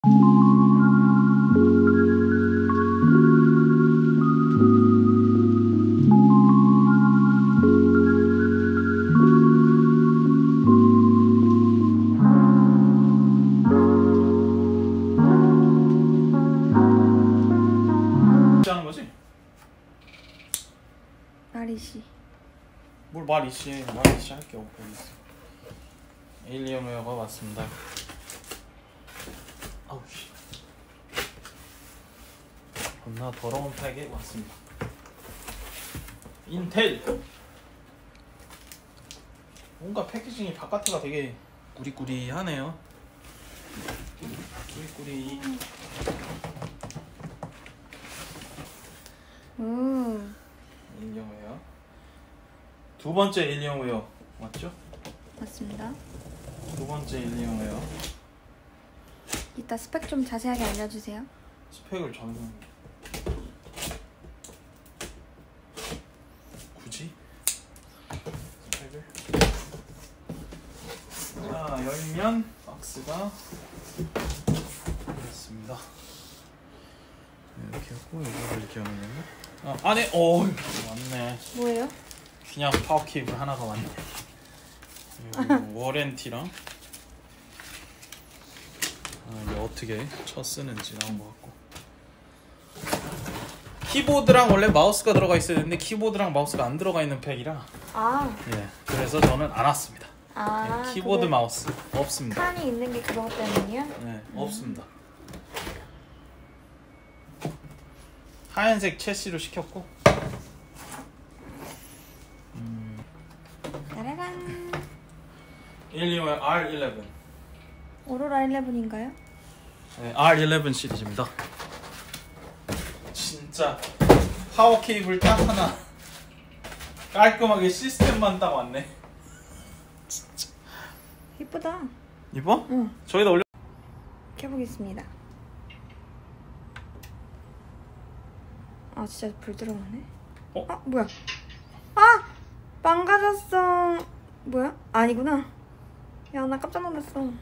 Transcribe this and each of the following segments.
하는 거지? 말이시. 뭘 말이시 할 게 없고 있어. 에일리언웨어가 왔습니다. 아우 씨. 겁나 더러운 팩이 왔습니다. 인텔. 뭔가 패키징이 바깥에가 되게 꾸리꾸리하네요. 꾸리꾸리. 에일리언웨어. 두 번째 에일리언웨어 맞죠? 맞습니다. 두 번째 에일리언웨어. 이따 스펙 좀 자세하게 알려주세요. 스펙을 저는 굳이 스펙을 자 열면 박스가 있습니다. 이렇게 하고 이거를 이렇게 하면 안에 맞네. 뭐예요? 그냥 파워 케이블 하나가 왔네. 그리고 워렌티랑 이게 어떻게 쳐 쓰는지 나온 것 같고, 키보드랑 원래 마우스가 들어가 있어야 되는데 키보드랑 마우스가 안 들어가 있는 팩이라 그래서 저는 안 왔습니다. 키보드 마우스 없습니다. 칸이 있는 게 그거 때문이야? 네, 없습니다. 하얀색 채시로 시켰고 따라란. 에일리언웨어 R11 오로라 11인가요? 네, R11 시리즈입니다. 진짜 파워 케이블 딱 하나 깔끔하게 시스템만 딱 왔네. 진짜 이쁘다. 이뻐? 응. 저기다 올려. 켜보겠습니다. 아 진짜 불 들어가네. 뭐야? 망가졌어. 뭐야? 아니구나. 야, 나 깜짝 놀랐어.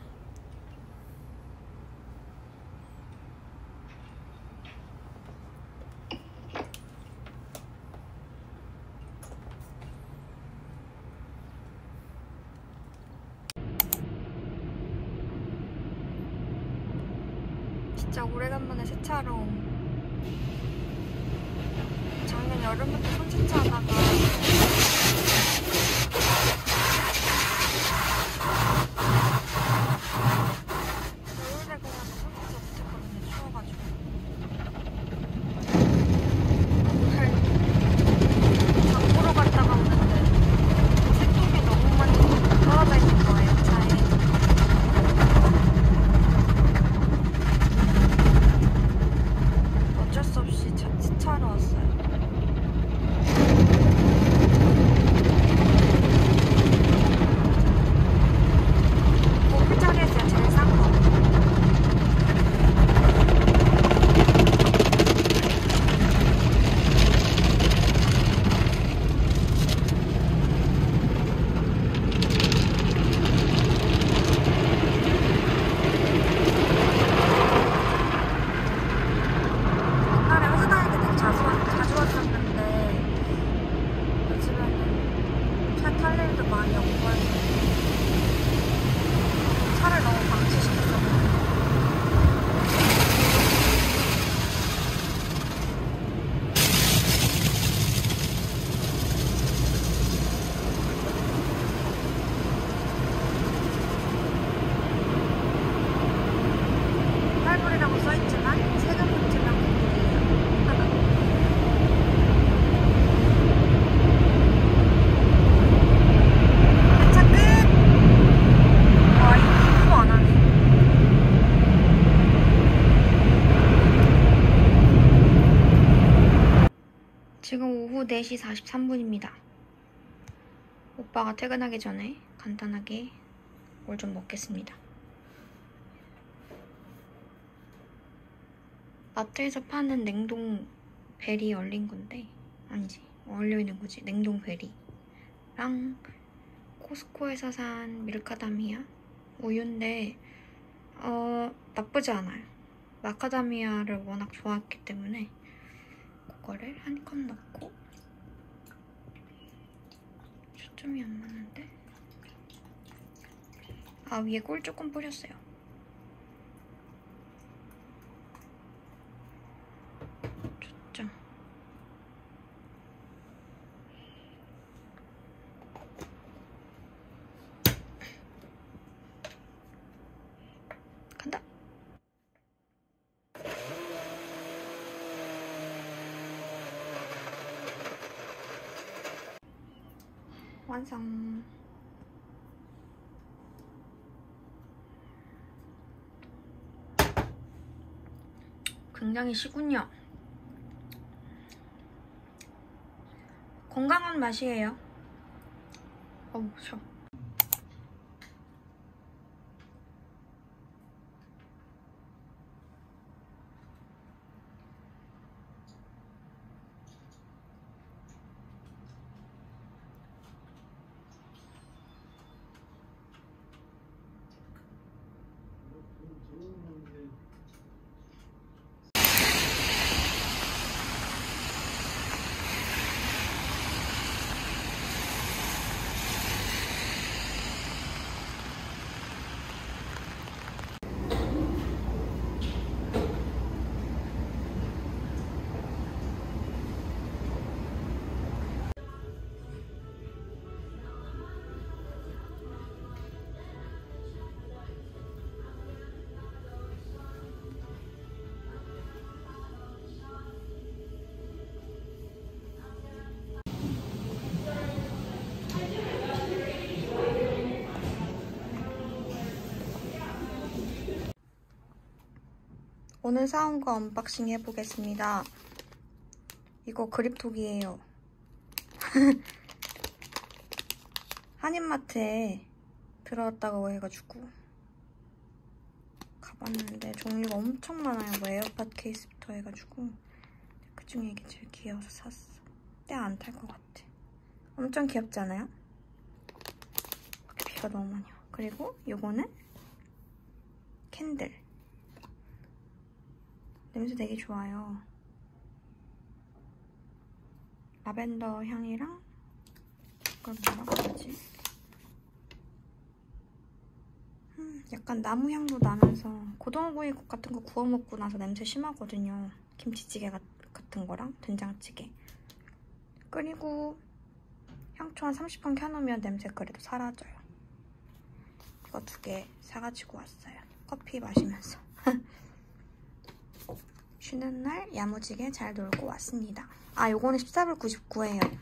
진짜 오래간만에 세차하러. 작년 여름부터 손세차 하다가 겨울에 그냥 손세차 못했거든요. 추워가지고. 장 보러 갔다가 오는데 세통이 너무 많이 떨어져 있는 거예요, 차에. 어쩔 수 없이 세차하러 왔어요. 고물장에서 제일 싼 거. 옛날에 회사 다닐 때 되게 자주 왔었는데 요즘에는 차 탈 일도 많이 없고 해서 차를 너무 방치시켰거든요. 할부리라고 써있지만 세금 문제랑 비밀이에요. 차 끝! 와, 이거 안 하네. 지금 오후 4시 43분입니다. 오빠가 퇴근하기 전에 간단하게 뭘 좀 먹겠습니다. 마트에서 파는 냉동 베리 얼린 건데, 아니지, 얼려있는 거지. 냉동 베리랑 코스코에서 산 밀카다미아 우유인데 나쁘지 않아요. 마카다미아를 워낙 좋아했기 때문에 그거를 한 컵 넣고 초점이 안 맞는데? 위에 꿀 조금 뿌렸어요. 초점. 간다. 완성. 굉장히 시군요. 건강한 맛이에요. 어우, 셔. 오늘 사온 거 언박싱 해보겠습니다. 이거 그립톡이에요. 한인마트에 들어왔다고 해가지고 가봤는데 종류가 엄청 많아요. 뭐 에어팟 케이스부터 해가지고 그 중에 이게 제일 귀여워서 샀어. 때 안 탈 것 같아. 엄청 귀엽지 않아요? 비가 너무 많이 와. 그리고 요거는 캔들. 냄새 되게 좋아요. 라벤더 향이랑 이걸 뭐라고 하지? 약간 나무 향도 나면서 고등어구이국 같은 거 구워 먹고 나서 냄새 심하거든요. 김치찌개 같은 거랑 된장찌개. 그리고 향초 한 30분 켜놓으면 냄새 그래도 사라져요. 이거 2개 사가지고 왔어요. 커피 마시면서. 쉬는 날 야무지게 잘 놀고 왔습니다. 요거는 14불 99예요.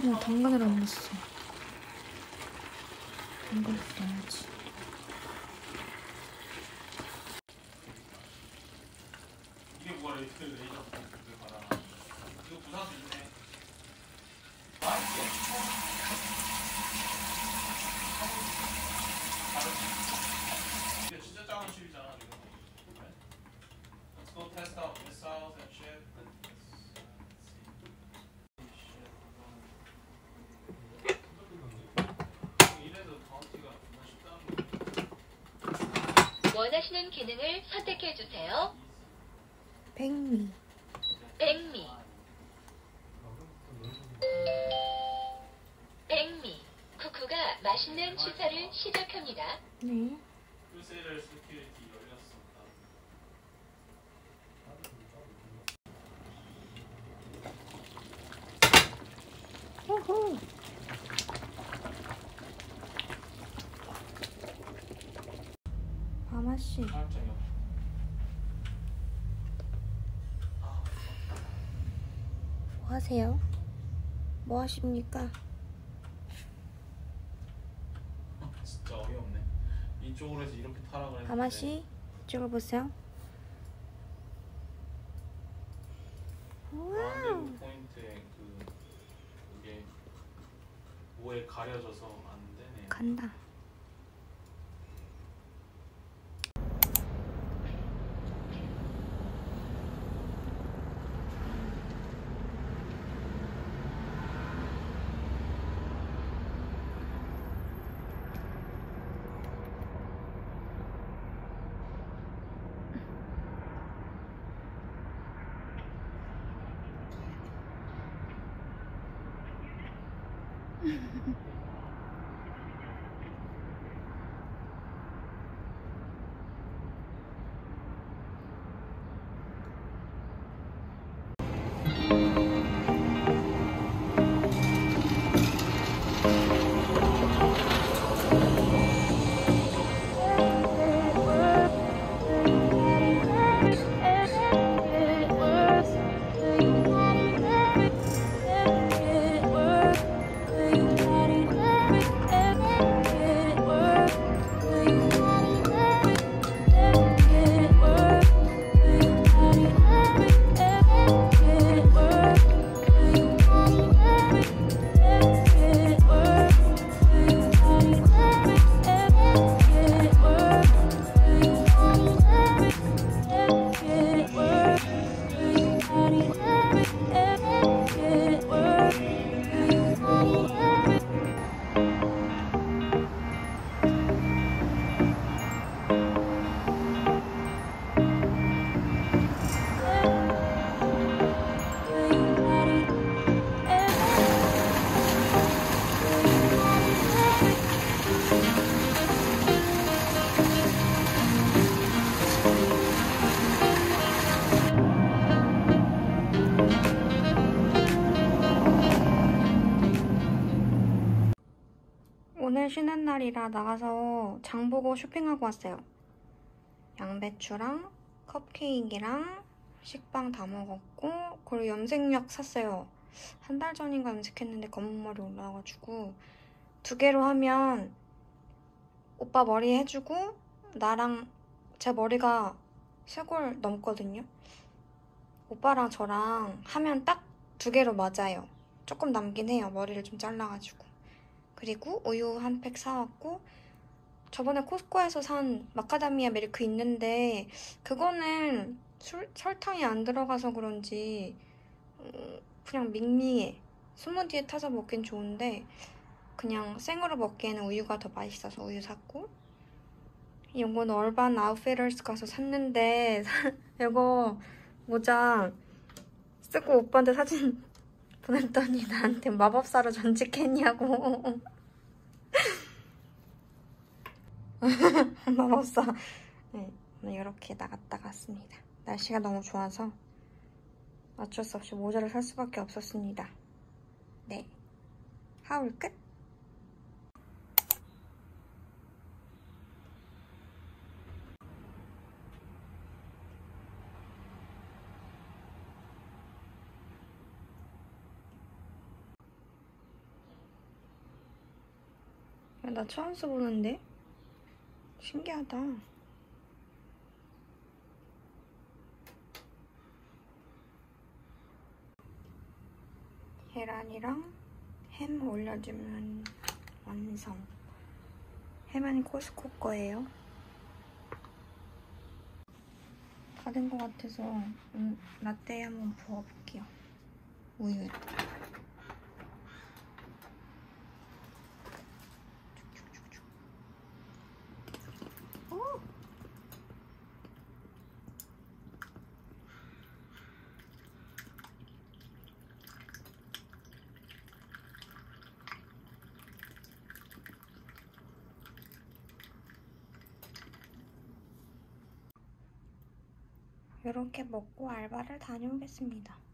어머, 당근을 안 넣었어. 당근부터 넣어야지. 이게 뭐가 레이저 봐라. 이거 부산도 있네. 이게 진짜 작은 칩이잖아. Let's go test out missiles and shit. 원하시는 기능을 선택해 주세요. 백미. 백미. 백미. 쿠쿠가 맛있는 취사를 시작합니다. 네. 크루세이더 스킬이 열렸습니다. 호호. 바마씨. 뭐 하세요? 뭐 하십니까? 진짜 어이없네. 이쪽으로 해서 이렇게 타라 그랬는데. 바마씨, 이쪽을 보세요. 와우. 포인트에 그게 뭐에 가려져서 안 되네. 간다. 오늘 쉬는 날이라 나가서 장 보고 쇼핑하고 왔어요. 양배추랑 컵케이크랑 식빵 다 먹었고, 그리고 염색약 샀어요. 한 달 전인가 염색했는데 검은 머리 올라와가지고 2개로 하면 오빠 머리 해주고 나랑, 제 머리가 쇄골 넘거든요. 오빠랑 저랑 하면 딱 2개로 맞아요. 조금 남긴 해요. 머리를 좀 잘라가지고. 그리고 우유 한 팩 사왔고, 저번에 코스코에서 산 마카다미아 밀크 있는데 그거는 설탕이 안 들어가서 그런지 그냥 밍밍해. 스무디에 타서 먹긴 좋은데 그냥 생으로 먹기에는 우유가 더 맛있어서 우유 샀고, 이건 얼반 아웃피터스 가서 샀는데 이거 모자 쓰고 오빠한테 사진 보냈더니 나한테 마법사로 전직했냐고. 마법사. 네, 오늘 이렇게 나갔다 갔습니다. 날씨가 너무 좋아서 어쩔 수 없이 모자를 살 수밖에 없었습니다. 네, 하울 끝. 야, 나 처음 써보는데? 신기하다. 계란이랑 햄 올려주면 완성. 햄은 코스코 거예요. 다 된 것 같아서 라떼에 한번 부어볼게요. 우유. 이렇게 먹고 알바를 다녀오겠습니다.